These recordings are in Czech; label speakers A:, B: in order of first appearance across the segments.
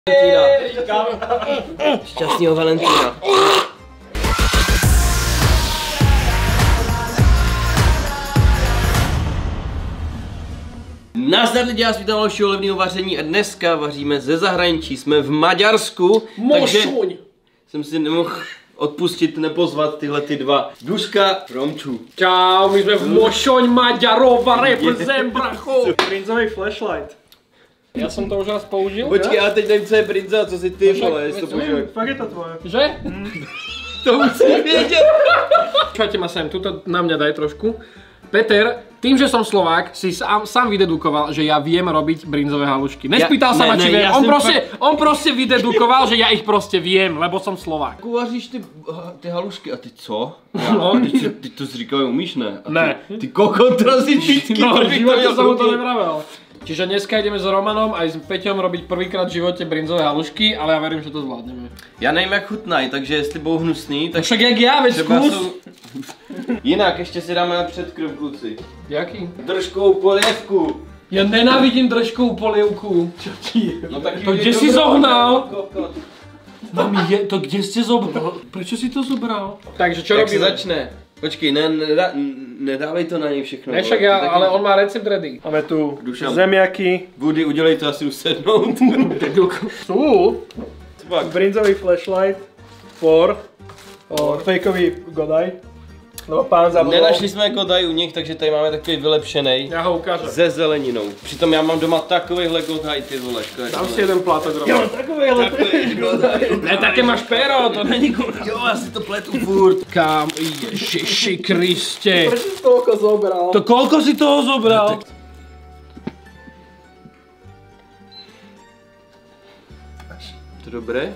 A: Šťastného Valentína. Nazdar lidi, já vítám dalšího levného vaření a dneska vaříme ze zahraničí. Jsme v Maďarsku, takže jsem si nemohl odpustit, nepozvat tyhle ty dva. Duška, Romču.
B: Čau, my jsme v Mošoň Maďarova, represent, bracho.
C: Brinzový flashlight.
B: Já jsem to už raz použil.
A: Počkej, já teď nevím, co je brinza, co si ty vole, jestli to použil.
C: Fakt je to tvoje.
B: Že?
A: To musím vědět.
B: Počujte ma sem, tuto na mňa daj trošku. Peter, tým, že som Slovák, si sám vydedukoval, že ja viem robiť brinzové halušky. Nespýtal sa ma, či viem. On proste vydedukoval, že ja ich proste viem, lebo som Slovák.
A: Vaříš ty halušky a ty co? No, ty to říkal, umíš, ne?
B: Ne.
A: Ty kokontrazistický.
B: No, v živote som mu to nevravel. Čiže dneska ideme s Romanom aj s Peťom robiť prvýkrát v živote brinzové halušky, ale ja verím, že to zvládneme.
A: Já nevím, jak chutnají, takže jestli budou hnusný, tak...
B: Však jak já, veď zkus.
A: Jinak, ještě si dáme na předkrv, kluci.
B: Jaký?
A: Držkou polievku.
B: Ja nenávidím držkovú polievku. Čo ti je?
A: No tak
B: to kde si zohnal? Mami, to kde ste zobral? Prečo si to zobral? Takže čo
A: jak
B: robíme?
A: Jak se začne? Počkej, nedávej to na něj všechno.
B: Ne, však já, ale on má recept ready.
C: Máme tu
A: Dušan.
C: zemiaky.
A: Woody, udělej to, asi jdu sednout.
C: Sú brinzový flashlight for fakeový godaj. No, pán zavolal.
A: Nenašli jsme godaj u nich, takže tady máme takový vylepšený.
B: Já ho ukážu.
A: Se zeleninou. Přitom já mám doma takovýhle godaj, ty vole.
B: Dám si jeden plátek rovnou.
C: Jo, takovýhle godaj.
B: Ne, také máš péro, to není godaj.
A: Jo, já si to pletu furt.
B: Kam, Ježiši Kriste.
C: Proč si toľko zobral?
B: To koľko si toho zobral?
A: To dobré?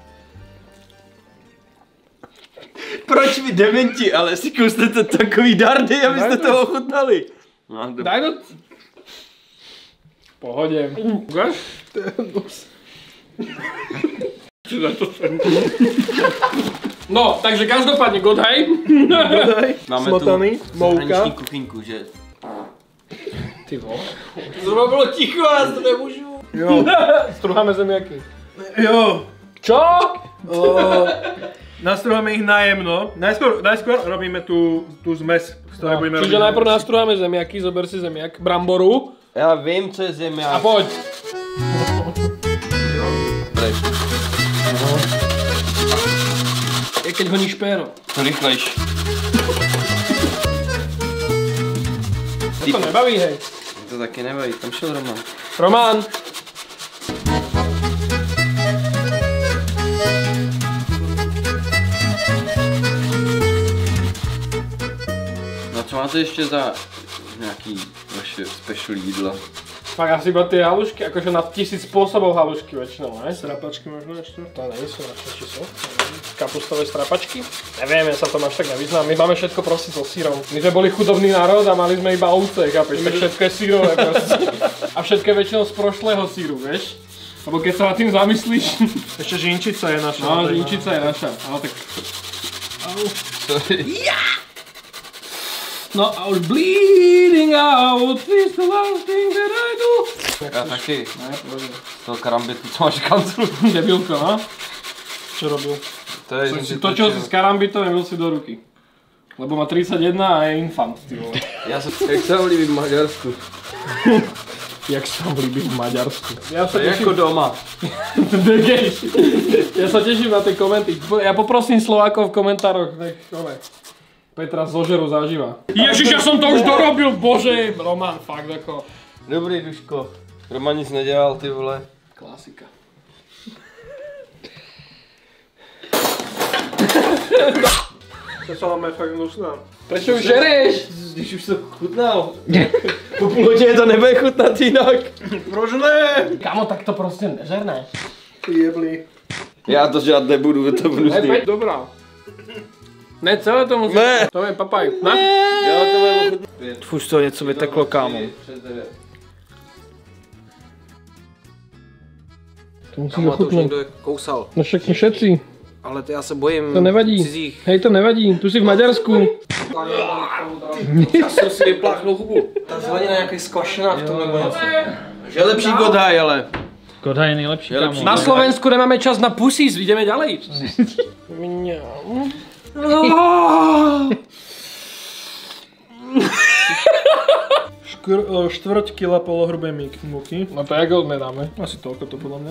A: Proč vy dementi, ale si kusnete takový dardy, abyste to ochutnali. No,
B: Daj to. Pohodě. Ukáž? No, takže každopádně godaj.
A: máme
C: smotaný,
A: tu
C: mouka.
A: zahraniční kuchynku, že?
B: Ty vole.
A: Zrovna bylo ticho, já to nemůžu.
C: Jo.
B: Struháme zemiaky.
C: Jo.
B: Čo?
C: Nastruháme ich najemno. Najskôr robíme tú zmes, z ktorej budeme robiť.
B: Čiže najprv nastruháme zemiaky, zober si zemiak, bramboru.
A: Já vím, co je zemiak.
B: A pojď. Je keď honíš péro.
A: To rychlejš.
B: To nebaví, hej.
A: To taky nebaví, tam šel Roman.
B: Roman.
A: No co máte ještě za nějaký vaše special jídla?
B: Fakt asi iba tie halušky, akože na 1000 spôsobov halušky väčšinou, ne?
C: Strapačky možno ešte?
B: To nejsou naše, či sú? Kapustové strapačky? Neviem, ja sa to až tak nevyznám. My máme všetko proste so sírom. My sme boli chudobný národ a mali sme iba ovce, chápeš? Tak všetko je sírové proste. A všetko je väčšinou z prošlého síru, vieš? Lebo keď sa nad tým zamyslíš...
C: Ešte žinčica je naša.
B: No, žinčica je naša, ale tak...
A: Sorry.
B: No, I was bleeding out, it's the last thing that I do.
A: Já taky.
B: Ne, bože.
A: To karambitu, co máš kanclu.
B: Debilko, no? Čo robil?
A: To je...
B: Si točil si s karambitom, nebyl si do ruky. Lebo má 31 a je infant, ty vole.
A: Jak se vám líbí v Maďarsku?
B: Jak sa vám líbí v Maďarsku? Ja
A: To je jako doma.
B: Ja sa teším na tie komenty. Ja poprosím Slovákov v komentároch, nech Petra zožeru zaživa. Ježiš, ja som to už dorobil, bože! Roman, fakt ako...
A: Dobrý, Duško. Roman nic nedělal, ty vole.
B: Klasika.
C: To salama je fakt hnusná.
B: Prečo už žereš?
A: Když už to chutnal. Po půl hodině to nebude chutnat jinak.
C: Proč ne?
B: Kamo, tak to prostě nežerné.
C: Ty jebli.
A: Já to žád nebudu, to budu
B: Ne, Peť, dobrá. Ne, celé to musí.
A: Ne.
B: To je papaj. Ne?
A: Já to budu chutnat.
C: Furt z toho něco vyteklo, kámo.
B: To musí
A: Kámo, to už
B: dochutnout.
A: někdo kousal.
B: No však všetci.
A: Ale já se bojím
B: To nevadí.
A: cizích.
B: Hej, to nevadí. Tu si v Maďarsku.
A: Já jsem si vypláchnul hubu.
C: Ta zelenina nějaký skvašená v tom nebo něco.
A: Že lepší godaj, ale.
D: Godhaj je nejlepší, kámo.
B: Na Slovensku nemáme čas na pusís, ideme ďalej.
C: Štvrť kila polohrubej múky.
B: No to jak odmeráme?
C: Asi toľko to podľa mňa.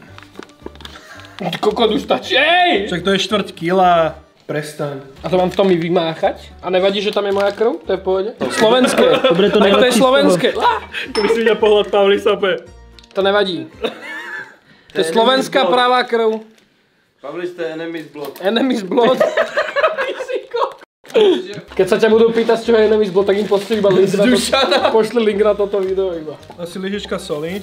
B: Kokot už stačí, ej!
C: Však to je štvrť kila. Prestaň.
B: A to mám v tom i vymáchať? A nevadí, že tam je moja krv? To je v pohode? Slovenské.
D: Dobre, to
B: Tak to je slovenské.
C: Keby si videl pohľad Pavly Sape.
B: To nevadí. To je slovenská pravá krv.
A: Pavli, ste enemy's blood.
B: Enemy's blood. Keď sa ťa budú pýtať, z čoho je enemy's blood, tak im pošli iba link na to. Pošli link na toto video iba.
C: Asi lyžička soli.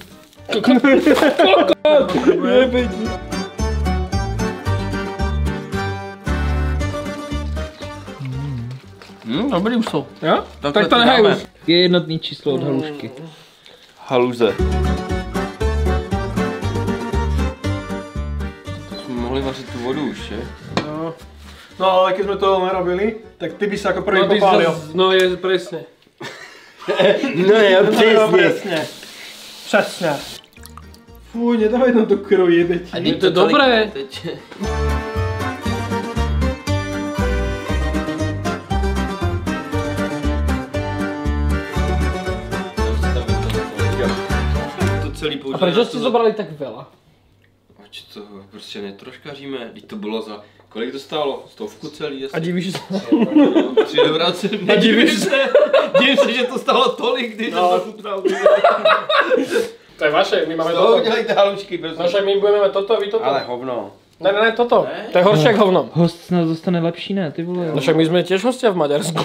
B: Dobrý už jsou.
A: Jo?
B: Tak to nehaj už.
D: Je jednotný číslo od halušky.
A: Haluze. Jsme mohli vařit tu vodu už, že?
C: No ale keď sme to nerobili, tak ty by sa ako prvý popálil.
B: No je presne.
A: No jo, přesně.
C: Přesně. Fuj, nedávaj nám to krv jebeť.
B: Je to dobré. A prečo ste zobrali tak veľa?
A: Ať to prostě netroškaříme, teď to bylo za... Kolik to stálo? 100 celý asi?
B: A divíš se?
A: 3 €.
B: A divíš se?
A: Divím se, že to stálo tolik, když jsem to chutnal.
B: To je vaše, my máme
A: To
B: toto.
A: udělejte halušky, prosím.
B: No však my budeme mít toto a vy toto.
A: Ale hovno.
B: Ne, toto.
A: Ne?
B: To je horšie jak hovno.
D: Host snad dostane lepší, ne, ty vole.
B: No však my sme tiež hostia v Maďarsku.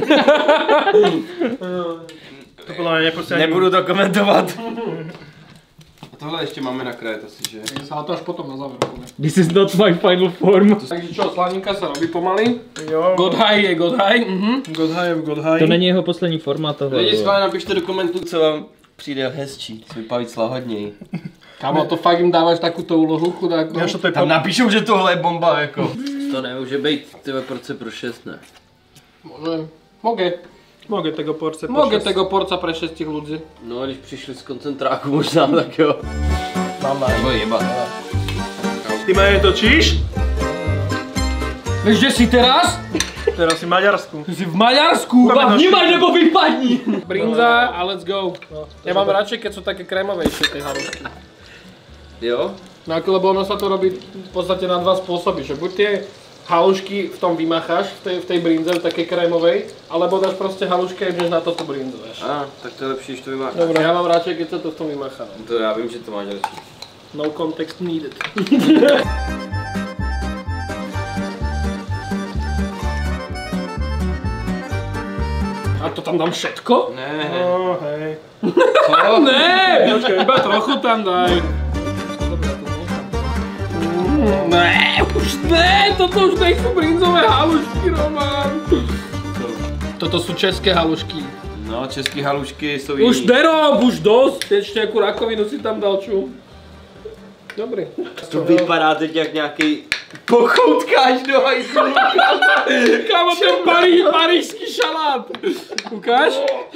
C: To podľa mňa nepostaví.
A: Nebudu to komentovat. A tohle ještě máme nakrájet asi, že?
B: Ale to až potom na záver.
D: This is not my final form.
B: Takže čo, slaninka sa robí pomaly.
C: Jo.
B: Godhaj je Godhaj.
C: Godhaj je Godhaj.
D: To není jeho poslední formát tohle.
A: Lidi, schválně napište do komentů, co vám přijde hezčí, co vypaví slahodněji.
B: Kámo, to fakt im dávaš takúto úlohu, chudáku.
C: Ja, to je
A: Tam napíšou, že tohle je bomba, jako. To nemůže být, tyhle porce pro 6, ne?
B: Môže.
C: Mogę tego porce
B: Mogę tego porca pre 6 ľudí.
A: No, když přišli z koncentráku možná, tak jo.
B: Mám na.
A: Nebo jeba.
C: Ty ma netočíš?
B: Vieš, kde si teraz?
C: Teraz si v Maďarsku.
B: Si v Maďarsku.
D: Vnímaj nebo vypadni!
B: Brinza a let's go. Ja mám radšej, keď sú také krémovejšie tie halušky.
A: Jo?
B: No ako, lebo ono sa to robí v podstate na dva spôsoby, že buď tie halušky v tom vymácháš, v tej brinze, v takej krémovej, alebo dáš proste halušky a ideš na toto brinzu, vieš.
A: Tak to je lepší, když to vymácháš.
B: Dobre, ja mám radšej, keď sa to v tom vymáchá.
A: To já vím, že to máš lepší.
B: No context needed. A to tam dám všetko?
A: Ne.
C: No, hej.
A: Co?
B: Ne, iba trochu tam daj. Ne, už ne, toto už nejsou brinzové halušky, Roman. Toto sú české halušky.
A: No, české halušky jsou jiný.
B: Už nerob, už dosť. Ešte nejakú rakovinu si tam dal, čo? Dobrý.
A: To vypadá teď jak nějaký pochoutkáč do hajzlu.
B: Kámo, ten parížský šalát. Ukáž?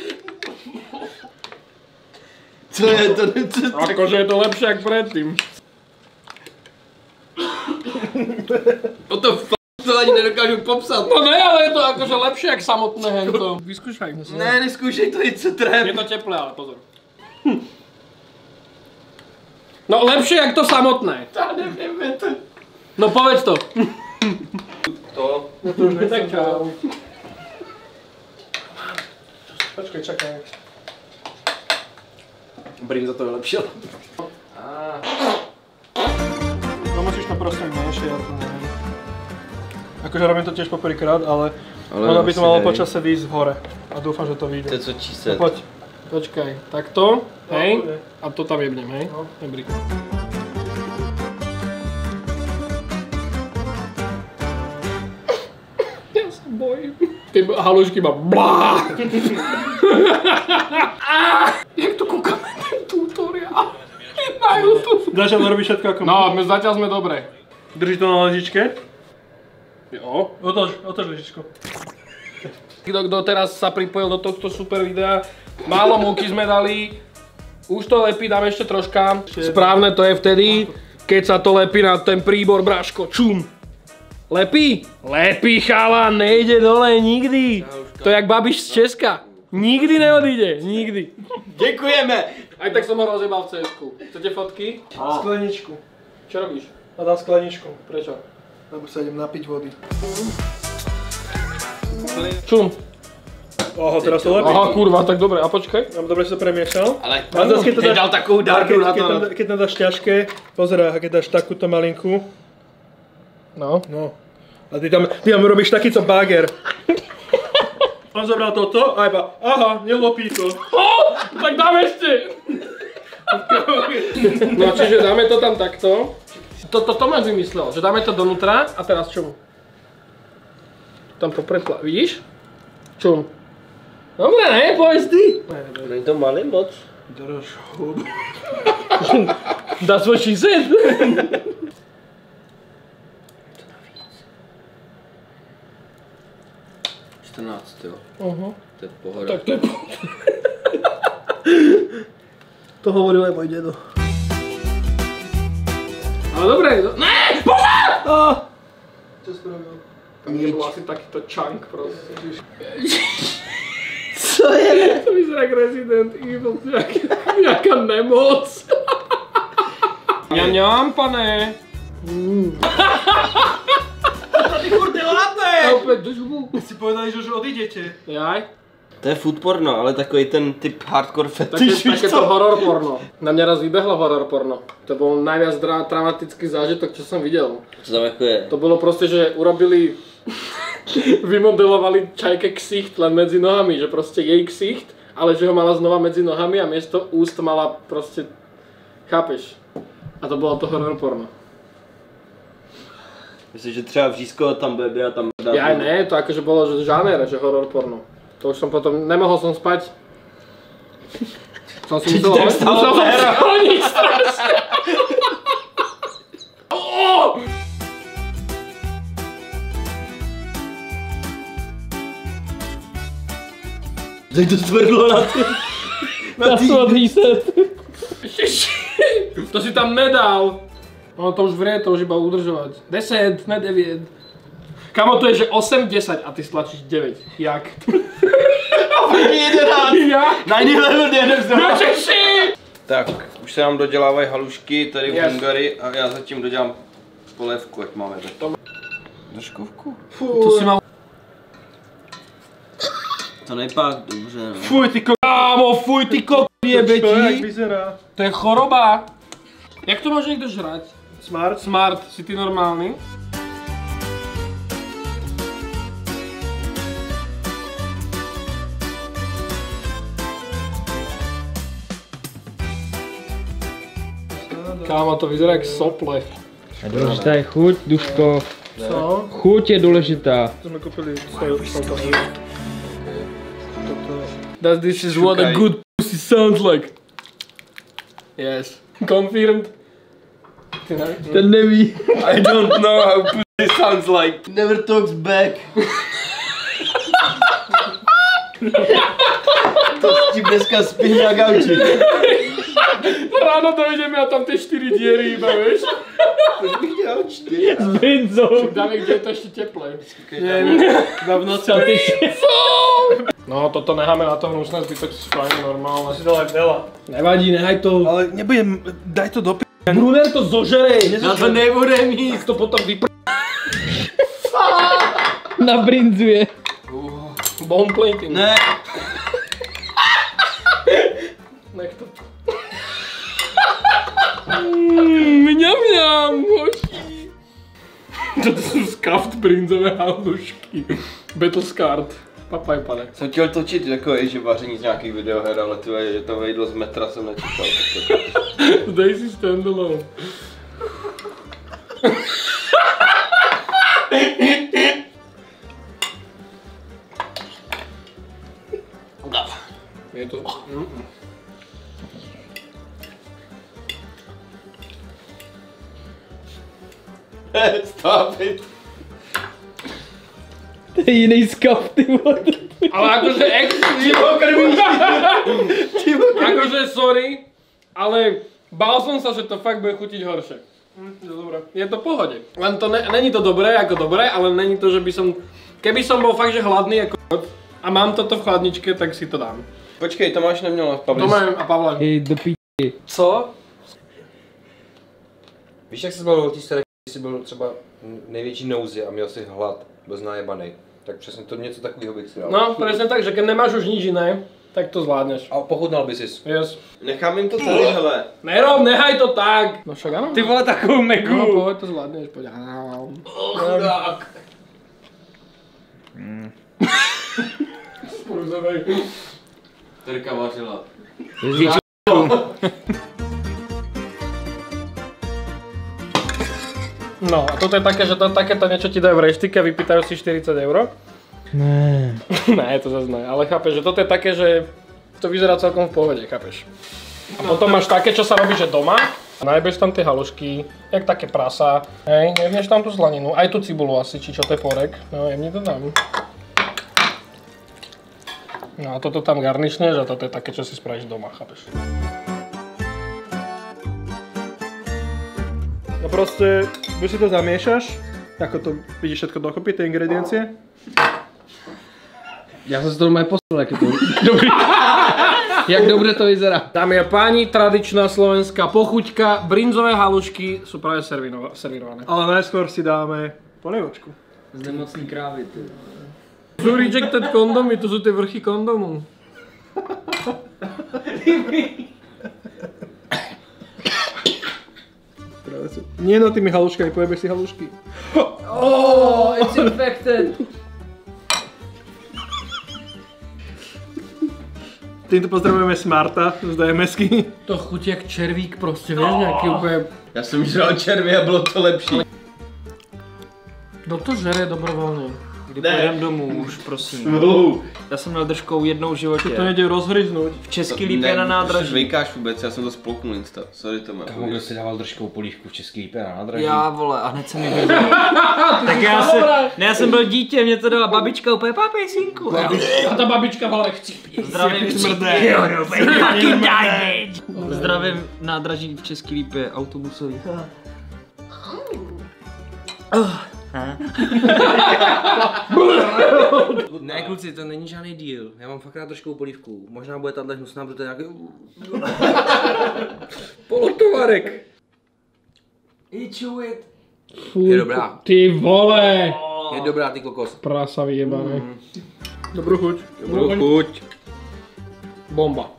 A: Co je to?
B: Akože je to lepšie jak predtým.
A: To ani nedokážu popsat.
B: No ne, ale je to akože lepšie jak samotné hento. Vyskúšaj.
A: Ne, neskúšej to, jít co trém.
B: Je to teplé, ale pozor. No lepšie jak to samotné.
A: Já nevím, to...
B: No povedz to.
A: To?
C: Ja to už nechcem.
B: Tak čau.
C: Počkej, čakaj.
A: Brinza to vylepšil.
C: No musíš to prostě menšie, ja to neviem. Akože robím to tiež poprvýkrát, ale ono by to malo počase výjsť hore. A dúfam, že to vyjde.
A: To je co číset.
C: Poď.
B: Počkaj, takto, hej, a to tam jebnem, hej. Dobrý. Ja sa bojím. Ty halušky ma blá. Jak to kúkame ten tutoriál? Na YouTube.
C: Zatiaľ robíš všetko ako
B: No, my zatiaľ sme dobré.
C: Drží to na ležičke.
B: Jo.
C: Otoč ležičko.
B: Kto teraz sa pripojil do tohto super videa, málo múky sme dali, Už to lepí, dáme ešte troška. Správne to je vtedy, keď sa to lepí na ten príbor, Braško. Čum. Lepí? Lepí, chala, nejde dole nikdy. To je jak Babiš z Česka. Nikdy neodíde, nikdy.
A: Děkujeme!
B: Aj tak som ho rozjebal v CS-ku. Chcete fotky?
C: Skleničku.
B: Čo robíš?
C: A dám skleničku.
B: Prečo?
C: Lebo sa idem napiť vody.
B: Čum.
C: Oho, teraz to lepí.
B: Aha, kurva, tak dobre, a počkaj.
C: Dobre si to premiešal.
A: Ale
C: zase,
A: keď dal takovou dárku na to.
C: Keď tam dáš ťažké, pozeraj, keď dáš takúto malinkú.
B: No.
C: A ty tam robíš takýto bager. On zobral toto a iba, aha, nelopí to.
B: Tak dáme ešte! No čiže dáme to tam takto. To Tomáš vymyslel, že dáme to donútra a teraz čum. Tam to pretla, vidíš? Čum. Dobre, ne, povedz ty.
A: Není to malý moc.
B: That's what she said.
A: Jo. To je pohoda.
B: Tak to je pohoda.
C: To hovoril aj môj dedo.
B: Ale dobre, ne, pozor!
C: Čo spravil?
B: Tam nebol asi takýto chunk proste.
A: Co je?
B: To vyzerá jak Resident Evil, nejaká nemoc. Ňam, pane.
C: Ty furt neláte!
B: A opäť do žubu.
C: Si povedali, že už odídete.
B: Jaj.
A: To je food porno, ale takový ten typ hardcore fetiš.
B: Takéto horor porno. Na mňa raz vybehlo horor porno. To bol najviac traumatický zážitok, čo som videl.
A: Co tam jako je?
B: To bolo proste, že urobili, vymodelovali čajke ksicht len medzi nohami, že proste jej ksicht, ale že ho mala znova medzi nohami a miesto úst mala proste, chápeš? A to bolo to horor porno.
A: Myslím, že třeba vřízko tam bebe a tam...
B: Ja ne, to akože bolo že žáner, že horor porno. To už som potom, nemohol som spať. Som si musel skloniť strašne.
A: Teď to stvrdlo na to.
D: That's what he said.
B: To si tam nedal. Ono to už vrie, to už iba udržovať. 10, ne 9. Kamo, to je, že 8, 10 a ty stlačíš 9. Jak?
A: 11!
B: Jak?
A: Na level jdem znovu.
B: Češi!
A: Tak, už se nám dodělávají halušky tady v Hungary a já zatím dodělám polévku, ať máme tak. Držkovku?
B: To si mal...
A: To nejpák dobře, no.
B: Fuj ty kámo, fuj ty jebetí.
C: To jak vyzerá?
B: To je choroba. Jak to môže niekto žrať?
C: Smart?
B: Smart, si ty normálny? Kámo, to vyzerá jak sople.
D: A důležitá je chuť, Duško.
B: Co?
D: Chuť je důležitá.
C: To sme kúpili
B: That this is what a good pussy sounds like. Yes. Confirmed.
D: Ten neví.
A: I don't know how pussy sounds like. Never talks back. To s tím dneska spí na gauči.
B: Ráno dojdeme a tam tie 4 diery iba, vieš?
A: Už bych dělal 4.
D: S brinzou.
B: Dáme, kde je to ešte teplé.
C: iba v noci.
B: No, toto necháme na to hnusné zbytok, fajn, normálne.
C: Si dal aj veľa.
B: Nevadí, nehaj to.
C: Ale nebudem, daj to do p***.
B: Brunner to zožerej.
A: Já to nebude mít.
B: To potom
D: Nabrinzuje.
B: Bone plating.
A: Ne.
B: Nech to. Mňam, hoší. Toto sú skaft brinzové halušky. Battlescard. Papaj, pane.
A: Jsem chtěl točit jako že vaření z nějakých videoher, ale ty že to vejdlo z metra jsem nečekal.
B: Dej si standalone. Je to...
A: Stop it.
D: To je jiný skaf, ty vole.
B: Ale akože extreme. Akože sorry, ale bál som sa, že to fakt bude chutiť horšie. Dobre. Je to v pohode. Len to není to dobré ako dobré, ale není to, že by som... Keby som bol fakt, že hladný ako a mám toto v chladničke, tak si to dám.
A: Počkej, Tomáš neměl Pavlis.
B: Tomáš a Pavla.
D: Hej, do píči.
B: Co?
E: Víš, jak jsi byl o té staré, když jsi byl třeba největší nouzi a měl jsi hlad, byl znajebanej, tak přesně to něco takového bych si dal.
B: No, presne tak, že keď nemáš už nič iné, tak to zvládneš.
E: A pochutnal by sis.
B: Yes.
A: Nechám jim to tady, hele.
B: Nerob, nechaj to tak! No však áno.
D: Ty vole, takovou meku.
B: No, poď, to zvládneš, poď.
A: Chudák.
B: Spruzovej.
A: Terka vařila.
B: No a toto je také, že to takéto niečo ti dajú v reštike, vypýtajú si 40 €.
D: Ne.
B: Ne, to zase ne, ale chápeš, že toto je také, že to vyzerá celkom v pohode, chápeš. A potom máš také, čo sa robí, že doma, najbeš tam tie halušky, jak také prasa, hej, jemneš tam tú slaninu, aj tú cibulu asi, či čo to je porek, no jemni to tam. No a toto tam garnišneš a toto je také, čo si spravíš doma, chápeš.
C: No proste, buď si to zamiešaš, ako to vidíš všetko dokopy, tie ingrediencie.
D: Já jsem si to doma poslal, jak je to dobrý. Jak dobře to vyzerá.
B: Tam je páni tradičná slovenská pochuťka, brinzové halušky sú práve servírované.
C: Ale najskôr si dáme polievočku.
D: Z nemocný krávy, ty.
B: Sú rejected kondomy, to sú tie vrchy kondomů.
C: Nie no tými haluškami, pojebeš si halušky.
D: Oh, it's infected.
C: Týmto pozdravujeme Smarta z DMSky.
B: To chutí jak červík prostě, vieš, nějaký úplně...
A: Já jsem žral červy a bylo to lepší.
B: Kdo to žere dobrovolně?
D: Kdy půjdem domů už, prosím. Já jsem měl držkou jednou v životě.
C: To nejde rozhryznout.
D: V Český Lípě na nádraží.
A: Vejkáš vůbec, já jsem to spolknul insta. Sorry Tome.
E: Kámo, kdo si dával držkou polívku v Český Lípě na nádraží?
D: Já vole, a hned se mi vybil. Tak já jsem byl dítě, mě to dala babička úplně, papej synku.
B: A ta babička vole chcípí.
D: Zdravím, zdravím nádraží v Český Lípě, autobusový.
E: Ne kluci, to není žádný deal. Já mám fakt rád držkou polívku. Možná bude tahle hnusná, protože to je nějaký... polotovarek. Je dobrá.
B: Ty vole.
E: Je dobrá, ty kokos.
B: Prasa vyjebané.
C: Dobrú chuť.
A: Dobrou chuť.
B: Bomba.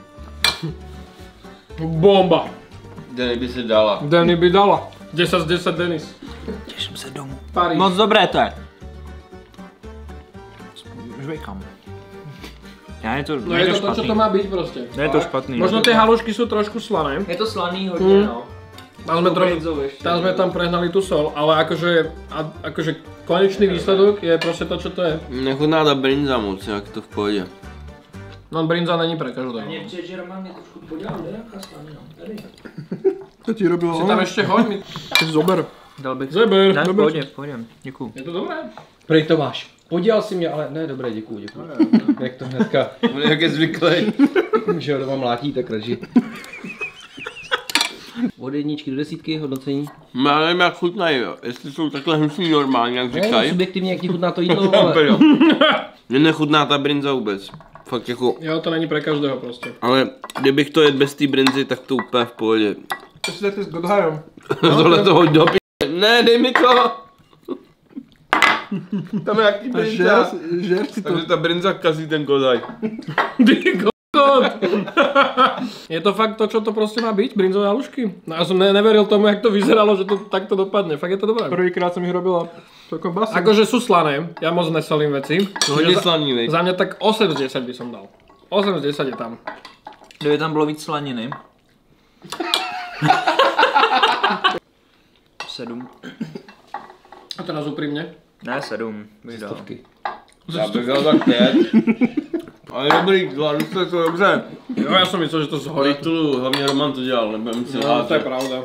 B: Bomba.
A: Denny by si dala.
B: Denny by dala. 10 z 10 Denis.
D: Těším se domů.
B: Paríž.
D: Moc dobré to je. Žvejkám. Já je to,
B: No je to to, čo to má byť prostě.
D: je to špatný.
B: Možno tie halušky sú trošku slané.
D: Je to slaný hodně, no.
B: Tam sme tam prehnali tú sol, ale akože konečný výsledok je prostě to, čo to je.
A: Nechutná ta brinza moc, jak to v pohodě.
B: No brinza není pre každého.
D: Mně přijde, že Roman mě trošku podělal, nějaká slaný, no. Tady.
C: To ti robilo
B: Si tam ešte hoď mi.
C: zober.
D: Dal bych
B: Zeber.
D: Ne, v pohodě, děkuju.
B: Je to dobré?
E: Prej Tomáš. Podělal si mě, ale ne, dobré, děkuju. Jak to hnedka,
A: Jak je zvyklý.
E: že ho doma mlátí, tak radši.
D: Od 1 do 10 hodnocení.
A: Já nevím jak chutnají, jo. Jestli jsou takhle hnusný normálně, jak říkají.
D: Subjektivně, jak ti chutná to jídlo, ale...
A: Mně nechutná ta brinza vůbec. Fakt jako...
B: Jo, to není pre každého prostě.
A: Ale kdybych to jedl bez té brinzy, tak to úplně v pohodě.
C: To si dáte s Godhajom.
A: Tohle to hoď do Ne, dej mi to! Tam je jaký brinza.
C: Žer si to.
A: Takže ta brinza kazí ten kodaj.
B: Ty kokot! Je to fakt to, čo to prostě má byť? Brinzové halušky? No ja som neveril tomu, jak to vyzeralo, že to takto dopadne. Fakt je to dobré.
C: Prvýkrát som ich robila celkom basím.
B: Akože sú slané, ja moc nesolím veci.
A: Hodně slaný, vej.
B: Za mňa tak 8 z 10 by som dal. 8 z 10 je tam.
D: Kdyby tam bylo víc slaniny. 7.
B: A teraz úprimne.
D: Ne, 7. Bych dal.
A: Já bych dal tak 5. Ale dobrý, zvládnu se to dobře.
B: Jo, ja som myslel, že to zhorí.
A: Gratuluju, hlavně Roman to dělal, nebudem si
B: No, to je pravda.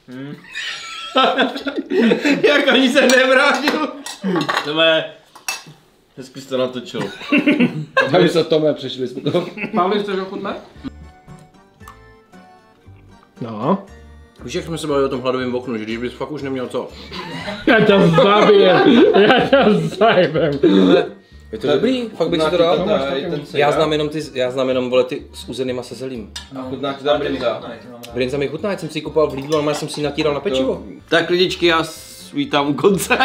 A: Jak ani se nevrátil. Tome, hezky jsi to natočil.
E: Tady se Tome, přešli jsme to.
B: Pavli, chceš ochutnať? No.
E: Víš, jak jsme se bavili o tom hladovém oknu, že když bys fakt už neměl co?
B: Já tě zabijem,
E: Je to dobrý, fakt bych si to dal. Já znám jenom vole ty s uzenýma se zelím.
A: A chutná ti ta brinza.
E: Brinza mi chutná, jsem si ji kupoval v Lidlu, ale jsem si ji natíral na pečivo.
A: Tak lidičky, já vítám u konce.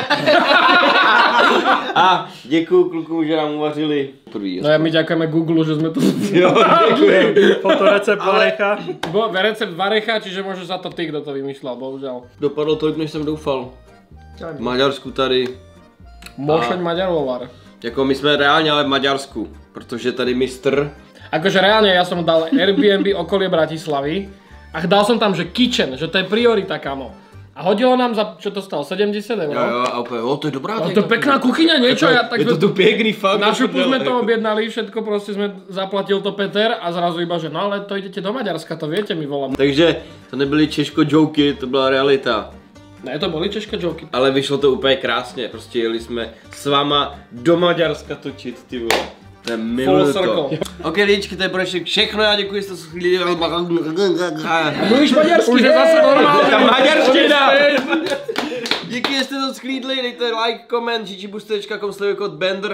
A: A děkuju klukům, že nám uvařili prvý.
B: No a my ďakujeme Google, že jsme to...
A: Jo, děkujem.
C: Fotorecept Varecha.
B: Recept Varecha, čiže môžeš za to ty, kdo to vymýšľal, bohužiaľ.
A: Dopadlo tolik, než jsem doufal. V Maďarsku tady.
B: Mošoň Maďarovar.
A: Jako my jsme reálně ale v Maďarsku, protože tady mistr.
B: Akože reálne ja som dal Airbnb okolie Bratislavy a dal som tam, že kitchen, že to je priorita, kamo. A hodilo nám za, čo to stalo, 70 €?
A: Jo, a úplně, to je dobrá.
B: To je pekná kuchyňa, niečo,
A: je to tu pěkný fakt.
B: Na šupu sme to objednali, všetko proste sme, zaplatil to Peter a zrazu iba, že no ale to idete do Maďarska, to viete, mi volám.
A: Takže to nebyly Češko joky, to byla realita.
B: Ne, to byly Češko joky.
A: Ale vyšlo to úplně krásně, prostě jeli jsme s váma do Maďarska točit, ty vole. To je miluju to. Ok, lidičky, to je pro všechno, já děkuji, že jste se sklidili.
B: Mluvíš maďarsky, už je zase normálně.
A: Ta maďarština. Díky, že jste to sklídli, dejte like, koment, ggbooster.com/kód Bender.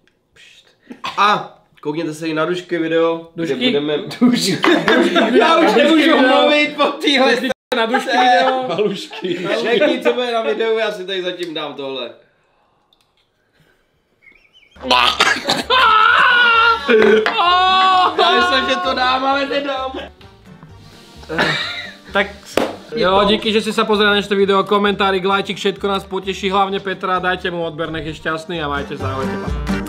A: A koukněte se i na Dušky video,
B: Dušky?
A: kde budeme... Já už nemůžu mluvit po téhle
B: na Dušky video.
C: Balušky.
A: Řekni, co bude na videu, já si tady zatím dám tohle. Já myslím, že to dám, ale nedám.
B: Tak jo, díky, že ste sa pozreli na naše video, komentárik, lajčik, všetko nás poteší, hlavne Petra, dajte mu odber, nech je šťastný a majte sa, ahojte.